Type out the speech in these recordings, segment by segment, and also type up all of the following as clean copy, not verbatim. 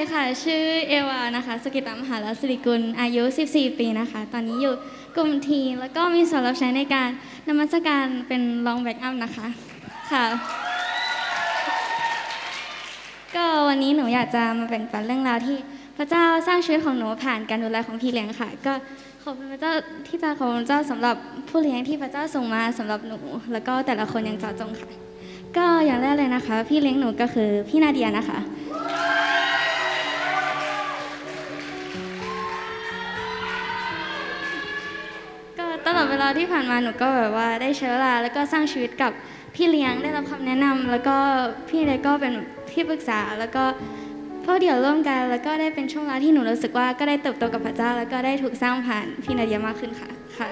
ดีค่ะชื่อเอวานะคะสุกิตมหาลศิริกุลอายุ14ปีนะคะตอนนี้อยู่กลุ่มทีแล้วก็มีส่วนรับใช้ในการนมัสการเป็นรองแบ็กอัพนะคะค่ะก็วันนี้หนูอยากจะมาแบ่งปันเรื่องราวที่พระเจ้าสร้างชีวิตของหนูผ่านการดูแลของพี่เลี้ยงค่ะก็ขอบคุณพระเจ้าที่จะขอบคุณพระเจ้าสำหรับผู้เลี้ยงที่พระเจ้าส่งมาสำหรับหนูแล้วก็แต่ละคนอย่างเจาะจงค่ะก็อย่างแรกเลยนะคะพี่เลี้ยงหนูก็คือพี่นาเดียนะคะก็ตลอดเวลาที่ผ่านมาหนูก็แบบว่าได้ใช้เวลาแล้วก็สร้างชีวิตกับพี่เลี้ยงได้รับคำแนะนำแล้วก็พี่เลี้ยงก็เป็นที่ปรึกษาแล้วก็พ่อเดี่ยวร่วมกันแล้วก็ได้เป็นช่วงเวลาที่หนูรู้สึกว่าก็ได้เติบโตกับพระเจ้าแล้วก็ได้ถูกสร้างผ่านพี่นาเดียมากขึ้นค่ะ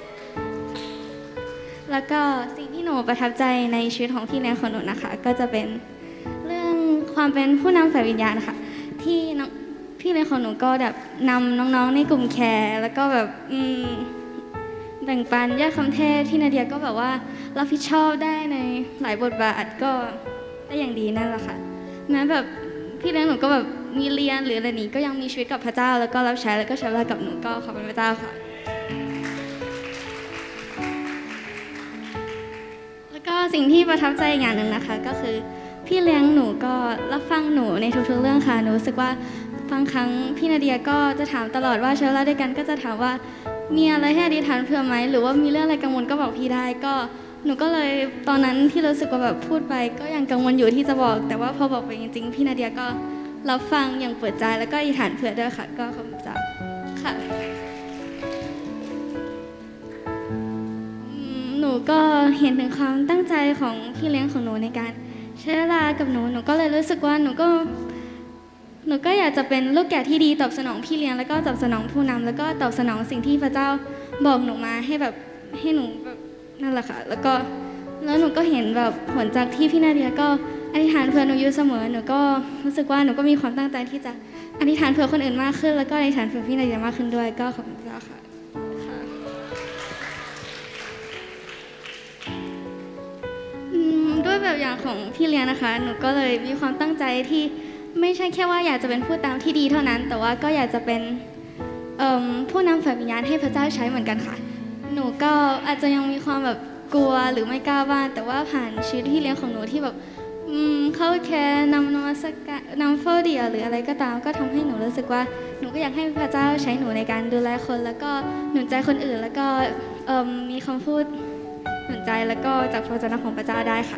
แล้วก็สิ่งที่หนูประทับใจในชีวิตของพี่เลี้ยงของหนูนะคะก็จะเป็นเรื่องความเป็นผู้นำฝ่ายวิญญาณค่ะที่พี่เลี้ยงของหนูก็แบบนำน้องๆในกลุ่มแคร์แล้วก็แบบแบ่งปันแยกคำเทศที่นาเดียก็แบบว่ารับผิดชอบได้ในหลายบทบาทก็ได้อย่างดีนั่นแหละค่ะแม้แบบพี่เลี้ยงหนูก็แบบมีเรียนหรืออะไรนี้ก็ยังมีชีวิตกับพระเจ้าแล้วก็รับใช้แล้วก็ใช้เวลากับหนูก็ขอบคุณพระเจ้าค่ะแล้วก็สิ่งที่ประทับใจอย่างหนึ่งนะคะก็คือพี่เลี้ยงหนูก็รับฟังหนูในทุกๆเรื่องค่ะหนูรู้สึกว่าบางครั้งพี่นาเดียก็จะถามตลอดว่าใช้เวลาด้วยกันก็จะถามว่ามีอะไรให้อธิษฐานเผื่อไหมหรือว่ามีเรื่องอะไรกังวลก็บอกพี่ได้ก็หนูก็เลยตอนนั้นที่รู้สึกว่าแบบพูดไปก็ยังกังวลอยู่ที่จะบอกแต่ว่าพอบอกไปจริงๆพี่นาเดียก็รับฟังอย่างเปิดใจแล้วก็อธิษฐานเผื่อด้วยค่ะก็ขอบคุณจ้าค่ะหนูก็เห็นถึงความตั้งใจของพี่เลี้ยงของหนูในการใช้เวลากับหนูก็เลยรู้สึกว่าหนูก็อยากจะเป็นลูกแกะที่ดีตอบสนองพี่เลี้ยงแล้วก็ตอบสนองผู้นำแล้วก็ตอบสนองสิ่งที่พระเจ้าบอกหนูมาให้แบบให้หนูแบบนั่นแหละค่ะแล้วหนูก็เห็นแบบผลจากที่พี่นาเดียก็อธิษฐานเผื่อหนูอยู่เสมอหนูก็รู้สึกว่าหนูก็มีความตั้งใจที่จะอธิษฐานเผื่อคนอื่นมากขึ้นแล้วก็อธิษฐานเผื่อพี่นาเดียมากขึ้นด้วยก็ขอบคุณพระเจ้าค่ะด้วยแบบอย่างของพี่เลี้ยงนะคะหนูก็เลยมีความตั้งใจที่ไม่ใช่แค่ว่าอยากจะเป็นผู้นำที่ดีเท่านั้นแต่ว่าก็อยากจะเป็นผู้นำฝ่ายวิญญาณให้พระเจ้าใช้เหมือนกันค่ะหนูก็อาจจะยังมีความแบบกลัวหรือไม่กล้าบ้างแต่ว่าผ่านชีวิตที่เลี้ยงของหนูที่แบบเข้าแค่นำนมัสการนำเฝ้าเดี่ยวหรืออะไรก็ตามก็ทำให้หนูรู้สึกว่าหนูก็อยากให้พระเจ้าใช้หนูในการดูแลคนแล้วก็หนุนใจคนอื่นแล้วก็มีคำพูดหนุนใจแล้วก็จากพระวจนะของพระเจ้าได้ค่ะ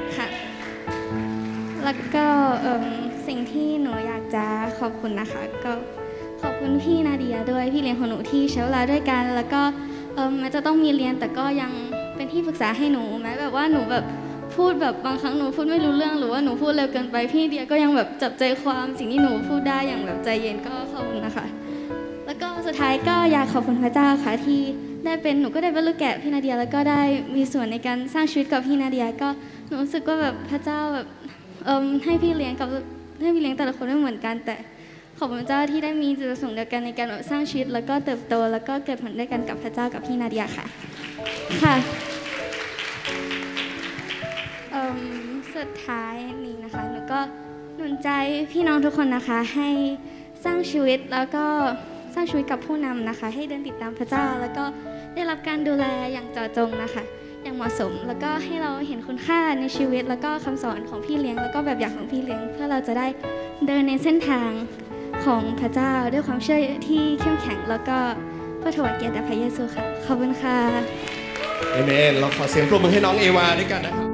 แล้วก็สิ่งที่หนูอยากจะขอบคุณนะคะก็ขอบคุณพี่นาเดียด้วยพี่เลี้ยงของหนูที่ใช้เวลาด้วยกันแล้วก็แม้จะต้องมีเรียนแต่ก็ยังเป็นที่ปรึกษาให้หนูแม้แบบว่าหนูแบบพูดแบบบางครั้งหนูพูดไม่รู้เรื่องหรือว่าหนูพูดเร็วเกินไปพี่เดียก็ยังแบบจับใจความสิ่งที่หนูพูดได้อย่างแบบใจเย็นก็ขอบคุณนะคะแล้วก็สุดท้ายก็อยากขอบคุณพระเจ้าค่ะที่ได้เป็นหนูก็ได้เป็นลูกแกะพี่นาเดียแล้วก็ได้มีส่วนในการสร้างชีวิตกับพี่นาเดียก็หนูรู้สึกว่าแบบพระเจ้าแบบให้พี่เลี้ยงแต่ละคนไม่เหมือนกันแต่ขอบคุณพระเจ้าที่ได้มีจุดประสงค์เดียวกันในการแบบสร้างชีวิตแล้วก็เติบโตแล้วก็เกิดผลด้วยกันกับพระเจ้ากับพี่นาเดียค่ะสุดท้ายนี้นะคะหนูก็หนุนใจพี่น้องทุกคนนะคะให้สร้างชีวิตแล้วก็สร้างชีวิตกับผู้นำนะคะให้เดินติดตามพระเจ้าแล้วก็ได้รับการดูแลอย่างเจาะจงนะคะอย่างเหมาะสมแล้วก็ให้เราเห็นคุณค่าในชีวิตแล้วก็คำสอนของพี่เลี้ยงแล้วก็แบบอย่างของพี่เลี้ยงเพื่อเราจะได้เดินในเส้นทางของพระเจ้าด้วยความเชื่อที่เข้มแข็งแล้วก็เพื่อถวายเกียรติแด่พระเยซูค่ะขอบคุณค่ะเอเมนเราขอเสียงปรบมือให้น้องเอวาด้วยกันนะครับ